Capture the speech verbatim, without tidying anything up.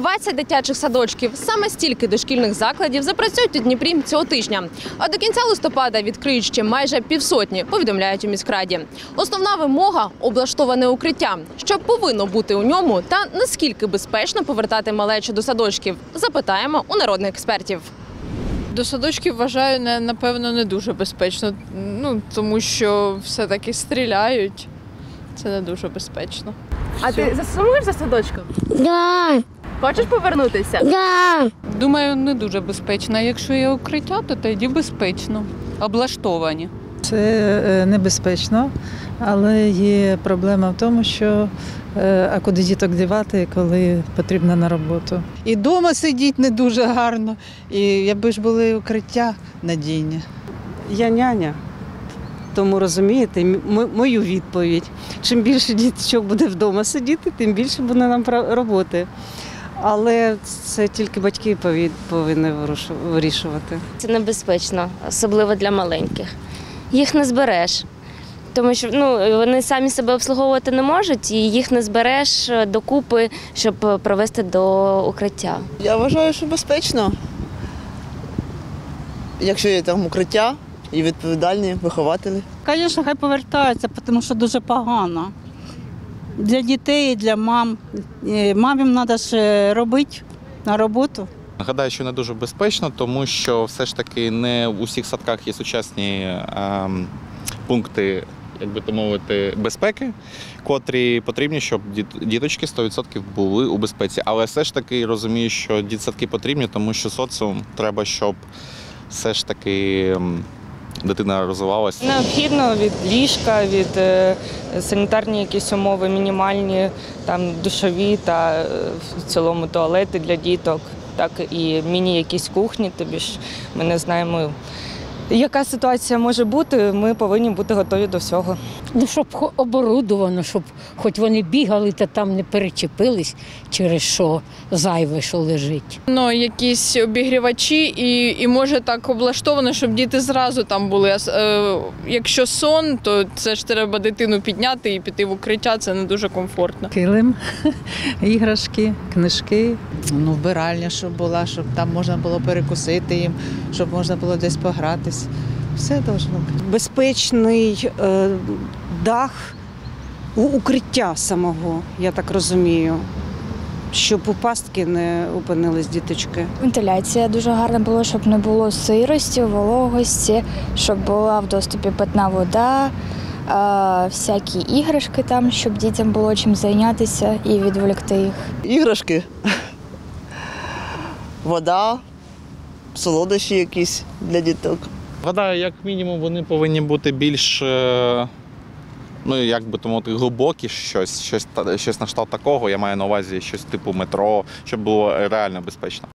двадцять дитячих садочків, саме стільки дошкільних закладів запрацюють у Дніпрі цього тижня. А до кінця листопада відкриють ще майже півсотні, повідомляють у міськраді. Основна вимога – облаштоване укриття. Що повинно бути у ньому та наскільки безпечно повертати малечу до садочків – запитаємо у народних експертів. До садочків, вважаю, не, напевно, не дуже безпечно, ну, тому що все-таки стріляють, це не дуже безпечно. А ти засумуєш за садочком? Да, Хочеш повернутися? да. Думаю, не дуже безпечно. Якщо є укриття, то тоді безпечно. Облаштовані. Це е, небезпечно, але є проблема в тому, що е, а куди діток дівати, коли потрібно на роботу. І вдома сидіти не дуже гарно, і якби ж були укриття надійні. Я няня, тому розумієте, м- мою відповідь. Чим більше діточок буде вдома сидіти, тим більше буде нам пра- роботи. Але це тільки батьки пові- повинні вирушу- вирішувати. Це небезпечно, особливо для маленьких. Їх не збереш, тому що ну, вони самі себе обслуговувати не можуть, і їх не збереш докупи, щоб провести до укриття. Я вважаю, що безпечно, якщо є там укриття і відповідальні вихователі. Звісно, хай повертаються, тому що дуже погано. Для дітей, для мам. І мамам треба ж робити на роботу. Гадаю, що не дуже безпечно, тому що все ж таки не в усіх садках є сучасні е, пункти, як би то мовити, безпеки, котрі потрібні, щоб діточки сто відсотків були у безпеці. Але все ж таки розумію, що дитсадки потрібні, тому що соціум треба, щоб все ж таки дитина розвивалася. Необхідно від ліжка, від е, санітарні якісь умови, мінімальні, там душові та е, в цілому туалети для діток, так і міні якісь кухні, тобі ж ми не знаємо, яка ситуація може бути, ми повинні бути готові до всього. Ну, щоб оборудовано, щоб хоч вони бігали та там не перечепились через що зайве, що лежить. Ну, якісь обігрівачі і, і може так облаштовано, щоб діти зразу там були. Е, якщо сон, то це ж треба дитину підняти і піти в укриття, це не дуже комфортно. Килим, іграшки, книжки. Ну, вбиральня, щоб була, щоб там можна було перекусити їм, щоб можна було десь погратись. Все должно бути. Безпечний е, дах у укриття самого, я так розумію, щоб у пастки не опинились діточки. Вентиляція дуже гарна була, щоб не було сирості, вологості, щоб була в доступі питна вода, е, всякі іграшки там, щоб дітям було чим зайнятися і відволікти їх. Іграшки, вода, солодощі якісь для діток. Гадаю, як мінімум вони повинні бути більш, е, ну як би то мовити, глибокі, щось, щось, щось на кшталт такого. Я маю на увазі щось типу метро, щоб було реально безпечно.